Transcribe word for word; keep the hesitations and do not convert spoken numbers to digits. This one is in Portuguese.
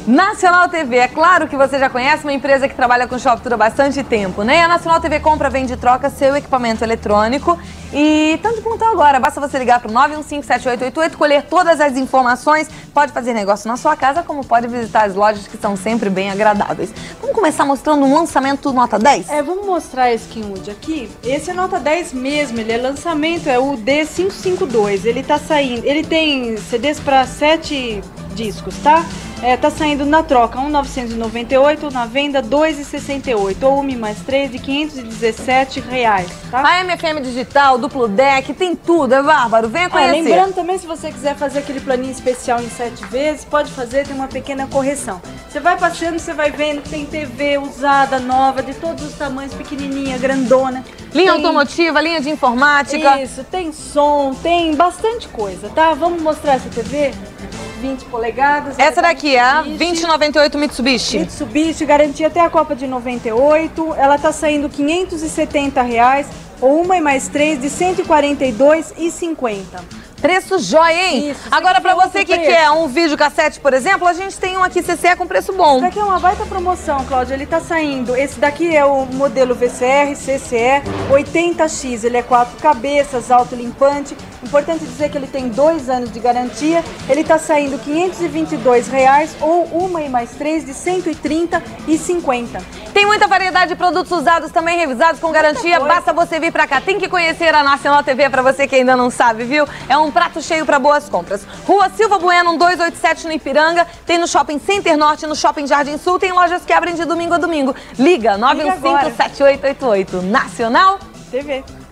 Nacional T V, é claro que você já conhece, uma empresa que trabalha com shop-tour há bastante tempo, né? A Nacional T V compra, vende e troca seu equipamento eletrônico e tanto quanto agora, basta você ligar para o nove um cinco, sete oito oito oito, colher todas as informações, pode fazer negócio na sua casa, como pode visitar as lojas que são sempre bem agradáveis. Vamos começar mostrando um lançamento nota dez? É, vamos mostrar esse Kenwood aqui. Esse é nota dez mesmo, ele é lançamento, é o D quinhentos e cinquenta e dois, ele tá saindo, ele tem C Ds para sete discos, tá? É, tá saindo na troca um mil novecentos e noventa e oito, na venda dois reais e sessenta e oito, ou um mais três de quinhentos e dezessete reais, tá? A M F M digital, duplo deck, tem tudo, é bárbaro, venha conhecer. Ah, lembrando também, se você quiser fazer aquele planinho especial em sete vezes, pode fazer, tem uma pequena correção. Você vai passeando, você vai vendo que tem T V usada, nova, de todos os tamanhos, pequenininha, grandona. Linha tem... automotiva, linha de informática. Isso, tem som, tem bastante coisa, tá? Vamos mostrar essa T V? vinte polegadas. Essa daqui é a vinte e noventa e oito Mitsubishi. Mitsubishi, garantia até a Copa de noventa e oito. Ela tá saindo quinhentos e setenta reais ou uma e mais três de cento e quarenta e dois reais e cinquenta centavos. Preço jóia, hein? Isso, agora, pra você que preço. quer um videocassete, por exemplo, a gente tem um aqui C C E com preço bom. Isso aqui é uma baita promoção, Cláudia. Ele tá saindo. Esse daqui é o modelo V C R, C C E, oitenta X. Ele é quatro cabeças, autolimpante. Importante dizer que ele tem dois anos de garantia. Ele tá saindo quinhentos e vinte e dois reais ou uma e mais três de cento e trinta reais e cinquenta centavos. Tem muita variedade de produtos usados também, revisados com garantia. Basta você vir pra cá. Tem que conhecer a Nacional T V pra você que ainda não sabe, viu? É um prato cheio para boas compras. Rua Silva Bueno, duzentos e oitenta e sete no Ipiranga. Tem no Shopping Center Norte, no Shopping Jardim Sul. Tem lojas que abrem de domingo a domingo. Liga nove um cinco, sete oito oito oito. Nacional T V.